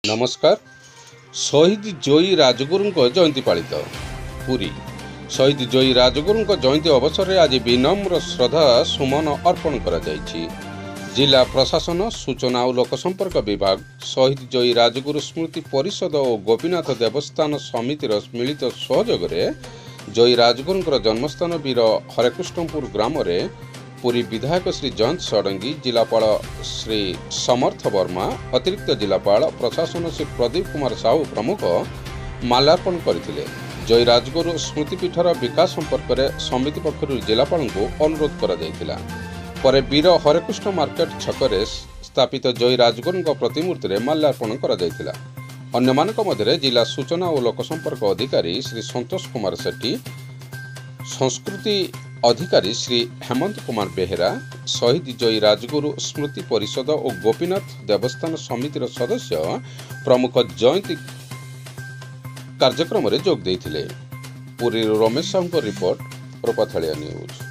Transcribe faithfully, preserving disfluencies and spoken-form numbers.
नमस्कार। शहीद जोई राजगुरु जयंती पालित पुरी शहीद जोई राजगुरु जयंती अवसर में आज विनम्र श्रद्धा सुमन अर्पण करा जायछि। जिला प्रशासन सूचना और लोकसंपर्क विभाग शहीद जोई राजगुरु स्मृति परिषद और गोपीनाथ देवस्थान समितिर मिलित सहयोग में जोई राजगुरु जन्मस्थान वीर हरेकृष्णपुर ग्राम में पुरी विधायक श्री जयंत षडंगी, जिलापाल श्री समर्थ वर्मा, अतिरिक्त जिलापाल प्रशासन श्री प्रदीप कुमार साहू प्रमुख माल्यार्पण करथिले। जोई राजगुरु स्मृतिपीठर विकास संपर्क में समिति पक्षर जिलापाल को अनुरोध करा जायतिला। परे वीर हरेकृष्ण मार्केट छकरे स्थापित जोई राजगुरु प्रतिमूर्ति में माल्यार्पण करा जायतिला। अन्यमानक मध्य जिला सूचना और लोकसंपर्क अधिकारी श्री संतोष कुमार सेठी, संस्कृति अधिकारी श्री हेमंत कुमार बेहेरा, शहीद जोई राजगुरु स्मृति परिषद और गोपीनाथ देवस्थान समितिर सदस्य प्रमुख जयंती कार्यक्रम में जोग देइथिले। पुरी रमेश साहू रिपोर्ट, प्रपथालिया न्यूज।